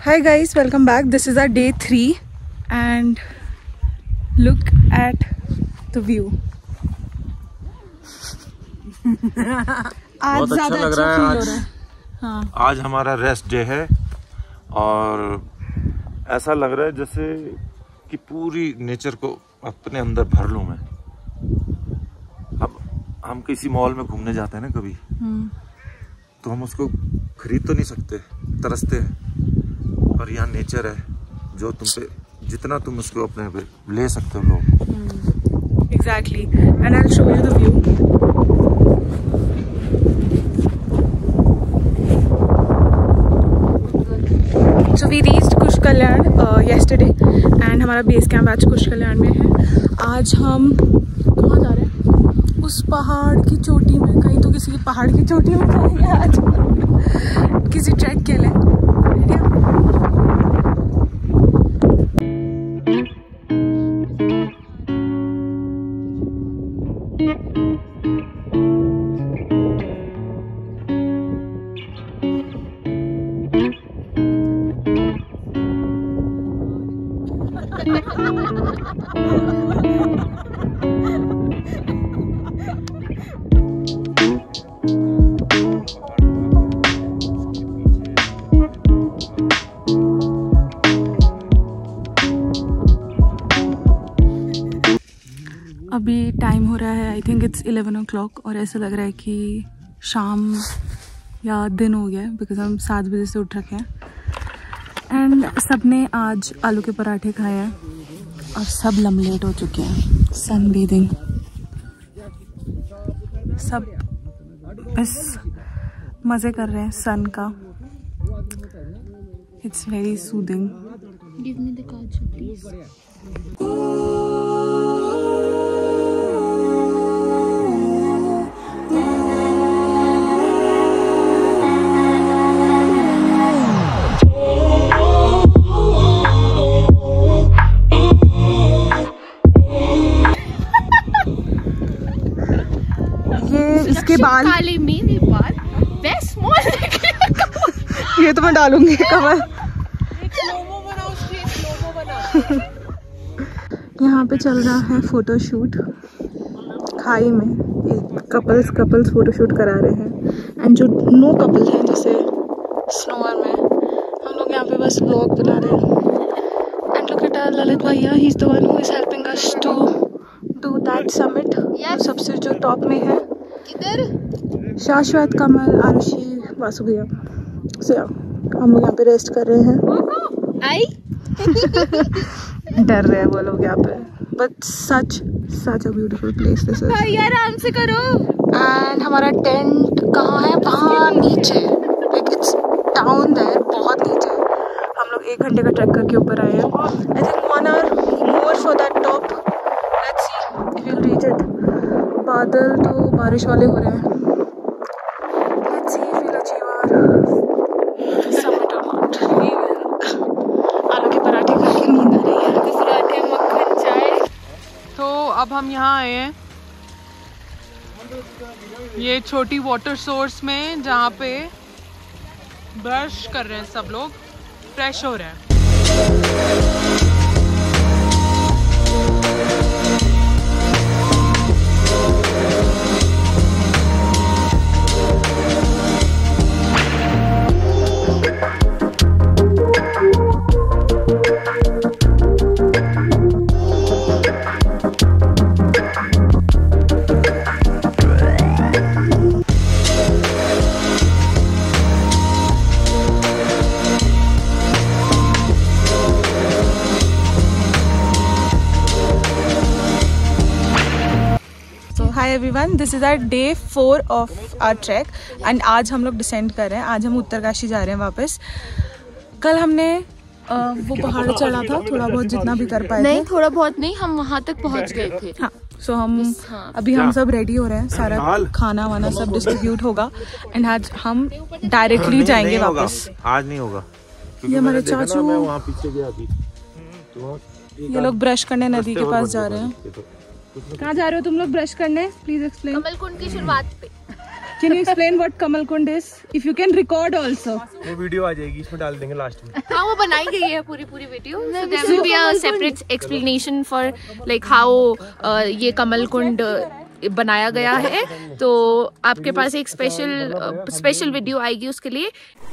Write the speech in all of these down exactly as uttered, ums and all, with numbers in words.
Hi guys, welcome back. This is our day three and look at the view. आज बहुत अच्छा लग रहा है आज। हाँ। आज हमारा रेस्ट डे है और ऐसा लग रहा है जैसे कि पूरी नेचर को अपने अंदर भर लूं मैं। अब हम किसी मॉल में घूमने जाते हैं ना कभी, तो हम उसको खरीद तो नहीं सकते, तरसते हैं। और यहाँ नेचर है जो तुम पे जितना तुम उसको अपने पे ले सकते हो लोग। Exactly, and I'll show you the view. So we reached Kush Kalyan uh, yesterday and हमारा बेस कैंप आज कुश कल्याण में है। आज हम कहाँ जा रहे हैं? उस पहाड़ की चोटी में, कहीं तो किसी पहाड़ की चोटी में जाएंगे आज किसी ट्रैक के लिए। अभी टाइम हो रहा है, I think it's eleven o'clock और ऐसा लग रहा है कि शाम या दिन हो गया है बिकॉज हम सात बजे से उठ रखे हैं। एंड सब ने आज आलू के पराठे खाए हैं और सब लमलेट हो चुके हैं। सन बेदिंग, सब बस मज़े कर रहे हैं सन का। It's very soothing. Give me the kaju please. इसके बाल काले मेरे बाल स्मॉल ये तो मैं डालूंगी कवर। यहाँ पे चल रहा है फोटोशूट खाई में। ये कपल्स कपल्स फोटोशूट करा रहे हैं एंड जो नो कपल हैं जैसे स्नोवर में, हम लोग यहाँ पे बस व्लॉग बना रहे हैं। And look at Lalit bhaiya, he is the one who is helping us to do that summit. सबसे जो टॉप में है शाश्वत, कमल, आरुषि, वासु भैया। सो हम लोग यहाँ पे रेस्ट कर रहे हैं। आई डर रहे हैं वो लोग यहाँ पे, but such such a beautiful place this is. भाई आराम से करो। एंड हमारा टेंट कहाँ है? वहाँ नीचे, लाइक इट्स डाउन देयर, बहुत नीचे। हम लोग एक घंटे का ट्रैक करके ऊपर आए हैं। I think one hour more for that top. Let's see if we reach it. बादल तो बारिश वाले हो रहे हैं। Let's see if we achieve our summit or not. आलू के पराठे खा के नींद आ रही है। पराठे, मक्खन, चाय। तो अब हम यहाँ आए हैं ये छोटी वाटर सोर्स में, जहाँ पे ब्रश कर रहे हैं सब लोग, फ्रेश हो रहे हैं। Hi everyone, this is our day four of our trek and आज हम लोग डिसेंड कर रहे हैं। आज हम उत्तरकाशी जा रहे हैं वापस। कल हमने आ, वो पहाड़ चढ़ा था, थोड़ा बहुत जितना भी कर पाए नहीं, थे। थोड़ा बहुत नहीं, हम वहाँ तक पहुँच गए थे। हाँ, सो so हम हाँ। अभी हम सब रेडी हो रहे हैं, सारा खाना वाना सब डिस्ट्रीब्यूट होगा एंड आज हम डायरेक्टली जाएंगे वापस। आज नहीं होगा। ये हमारे चाचू, मैं वहाँ पीछे गया अभी, तो ये लोग ब्रश करने नदी के पास जा रहे हैं। कहाँ जा रहे हो तुम लोग ब्रश करने? Please explain. कमल कुंड की शुरुआत पे। Can you explain what Kamal Kund is? If you can record also. वो वीडियो आ जाएगी, इसमें डाल देंगे लास्ट में। हाँ वो बनाई गई है पूरी पूरी video. So there will be a separate explanation for like how uh, ये कमल कुंड बनाया गया है। तो आपके पास एक स्पेशल स्पेशल वीडियो आएगी उसके लिए।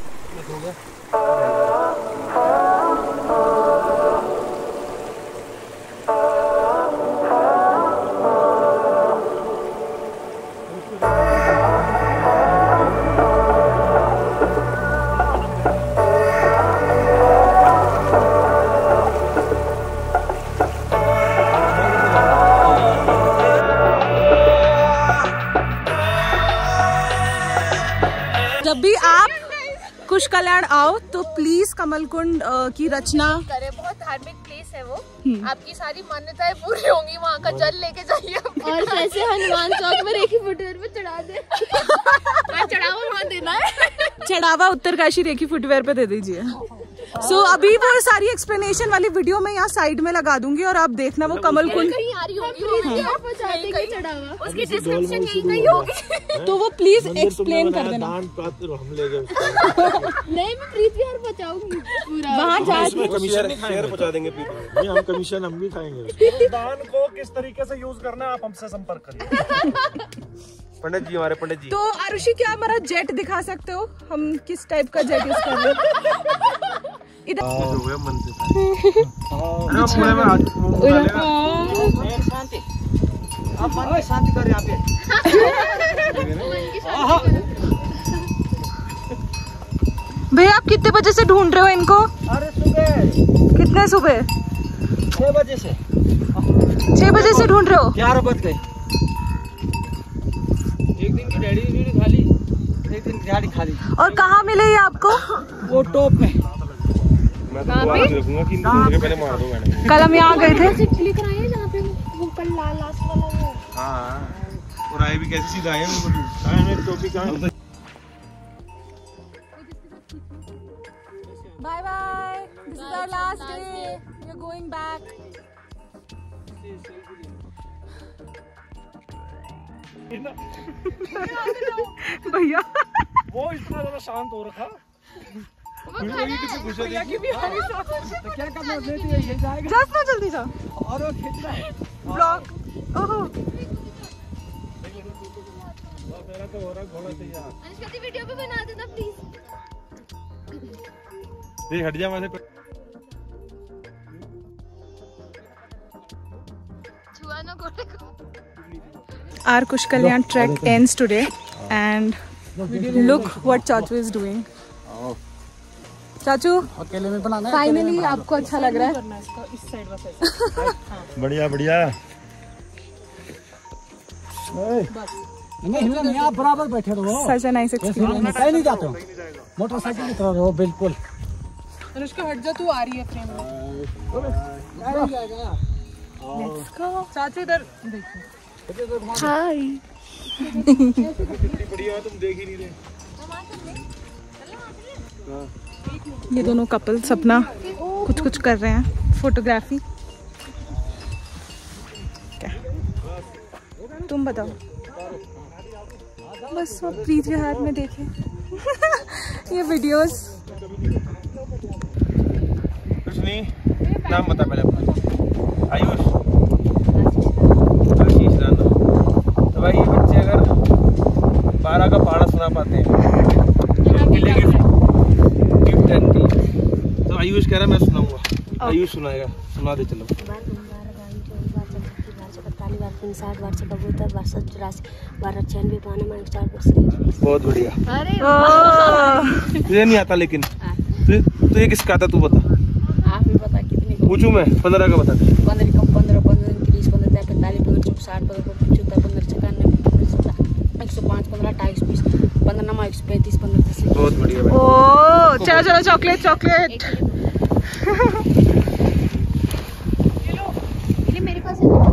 जब भी आप कुश कल्याण आओ तो प्लीज कमल कुंड की रचना करें। बहुत धार्मिक प्लेस है वो। आपकी सारी मान्यताएं पूरी होंगी। वहाँ का जल लेके जाइए और जैसे हनुमान चौक में रेखी फुटवेयर पे चढ़ा दे। चढ़ावा वहाँ देना है। चढ़ावा उत्तरकाशी रेखी फुटवेयर पे दे दीजिए। सो so, अभी वो सारी एक्सप्लेनेशन वाली वीडियो मैं यहाँ साइड में लगा दूंगी और आप देखना वो कमल कुंड कहीं आ रही होगी। उसकी डिस्क्रिप्शन यही कहीं होगी। तो वो प्लीज एक्सप्लेन कर देना। नहीं मैं प्रीत विहार पहुंचाऊंगी पूरा। वहाँ जाके कमीशन शेयर पहुंचा देंगे। नहीं, हम कमीशन हम भी खाएंगे। दान को किस तरीके से यूज करना है आप हमसे संपर्क करिए। पंडित जी हमारे पंडित जी। तो आरुषि क्या हमारा जेट दिखा सकते हो? हम किस टाइप का जेट यूज कर रहे हैं? इधर मन से शांति आप मन की शांति कर यहाँ पे। भैया आप कितने बजे से ढूंढ रहे हो इनको? अरे सुबह कितने सुबह? छह बजे से। छह बजे से ढूंढ रहे हो? ग्यारह बज गए। एक दिन की डैडी भी खा ली, एक दिन गाड़ी खा ली। और कहाँ मिले ये आपको? वो टॉप में। मैं तो आज रखूंगा कि मुझे पहले मार दो मैडम। कल हम यहाँ गए थे। जहाँ पे वो कल लाल लास्ट वाला वो। हाँ और आए भी कैसे सीधा आए हैं। मेरी टोपी कहाँ है? Bye bye. This is our last day. We are going back. भैया वो इतना ज्यादा शांत हो रखा। भैया की भी हमारी साथ है। तो क्या करना है? ये जाएगा। जस्ट ना जल्दी जा। और वो खींच रहा है। ब्लॉक। ओहो। मेरा तो हो रहा घोड़ा तैयार। अनुष्का दी वीडियो भी बना देना प्लीज। देख हट जा वहां से। छुआ ना घोड़े को। Our Kush Kalyan trek ends today and look what Chachu is doing. चाचू अकेले में बनाना है। फाइनली आपको अच्छा लग रहा है? बढ़िया बढ़िया। नहीं नहीं आप बराबर बैठे रहो। Such a nice experience. कहीं नहीं जाते हो। मोटरसाइकिल की तरह रहो बिल्कुल। अनुष्का हट जा, तू आ रही है फ्रेम में। Let's go. चाचू इधर देखो। Hi. कितनी बढ़िया तुम देख ही नहीं रहे। ये दोनों कपल्स अपना कुछ कुछ कर रहे हैं, फोटोग्राफी। क्या तुम बताओ? बस वो प्रीत विहार में देखे ये वीडियोस। कुछ नहीं, नाम बता पहले अपना। आयुष आशीष राणा। तो भाई ये बच्चे अगर बारह का पहाड़ा सुना पाते हैं तो मिलेगी गिफ्ट टेन की। तो आयुष कह रहा मैं सुनाऊंगा। आयुष सुनाएगा, सुना दे चलो। बहुत बढ़िया। तुझे नहीं आता लेकिन तो ये किसका आता तू बता। आप ही बता कितने पूछूं मैं? पंद्रह का बता दे। पंद्रह कम पंद्रह पंद्रह तीस पंद्रह पैंतालीस पंद्रह चौक साठ पंद्रह पचहत्तर पंद्रह छक्कानवे एक सौ पाँच पंद्रह अट्ठाईस बीस पंद्रह नमा एक सौ पैंतीस पंद्रह तीस। बहुत बढ़िया भाई। ओ चलो चलो चॉकलेट चॉकलेट। ये मेरे पास है।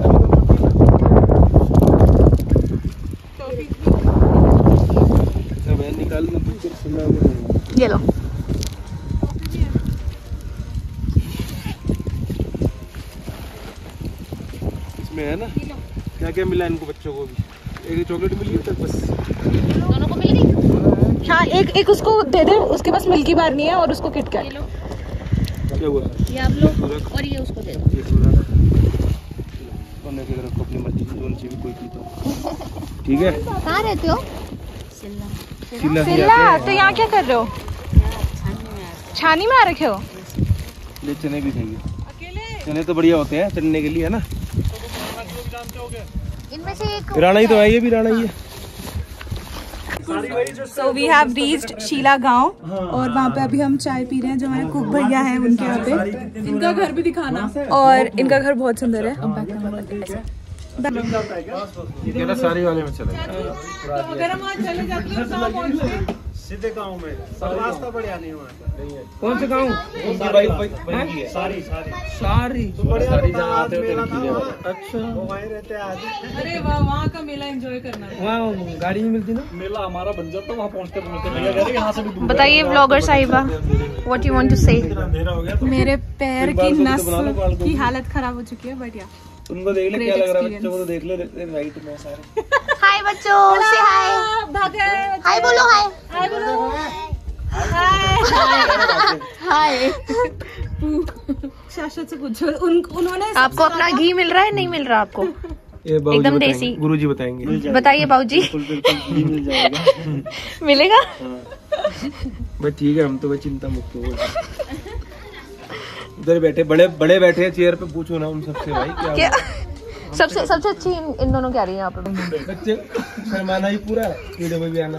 निकाल ये लो। इसमें है ना क्या क्या मिला इनको बच्चों को भी। एक चॉकलेट मिली है बस। दोनों को मिल गई। हाँ एक एक उसको दे दे, उसके पास मिल्की बार नहीं है और उसको किटकैट। क्या हुआ? ये आप लोग और ये उसको दे दो। रखो अपनी मर्जी की, जोन से भी कोई पीता। ठीक है। कहाँ रहते हो? सिल्ला। सिल्ला, तो यहाँ क्या कर रहे हो? छानी में आ रखे हो? ले चने भी खाइए। चने तो बढ़िया होते हैं चढ़ने के लिए, है ना? इनमें से एक राणा ही तो है, ये भी राणा ही है। So we have reached Sheela गांव और वहाँ पे अभी हम चाय पी रहे हैं जो हमारे कुक भैया हैं उनके यहाँ पे। इनका घर भी दिखाना, और इनका घर बहुत सुंदर है। ये सारी वाले में चले अगर हम आज चले जाते हैं कहाँ पहुँचते? सीधे गांव में, सब रास्ता बढ़िया नहीं हुआ। कौन से गाँव? सारी सारी सारी सारी सारी जहाँ आते होते। अच्छा, वो वहीं रहते हैं आज। अरे वाह, वहाँ का मेला एंजॉय करना है। वहाँ गाड़ी नहीं मिलती ना? मेला हमारा बन जाता, वहाँ पहुँचते पहुँचते यहाँ से भी। बताइए व्लॉगर साहिबा, व्हाट यू वांट टू से? अंधेरा हो गया तो मेरे पैर की नस की हालत खराब हो चुकी है, बढ़िया। उनको देख ले क्या लग रहा है, बच्चों को तो देख ले राइट में सारे। हाय बच्चों, से हाय। हाय बोलो, हाय। हाय बोलो। हाय। शाश्वत से पूछो, उन उन्होंने आपको अपना घी मिल रहा है, नहीं मिल रहा आपको? ये बाबूजी एकदम बताएंगे, देसी। गुरुजी बताएंगे। बताइए बाबूजी। मिल जाएगा। मिलेगा? बस ठीक है, हम तो बस चिंता मुक्त हो। उधर बैठे बड़े बड़े बैठे हैं चेयर पे, पूछो ना उन सबसे भाई क्या, क्या सबसे सबसे अच्छी इन, इन दोनों क्या रही है यहाँ पे? बच्चे शर्माना ही पूरा वीडियो में भी आना।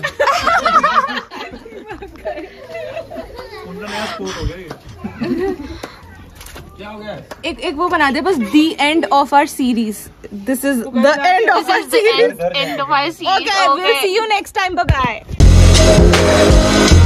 क्या हो गया? एक एक वो बना दे बस, the end of our series. This is the end of our series. End of our series. Okay, we'll see you next time. Bye bye.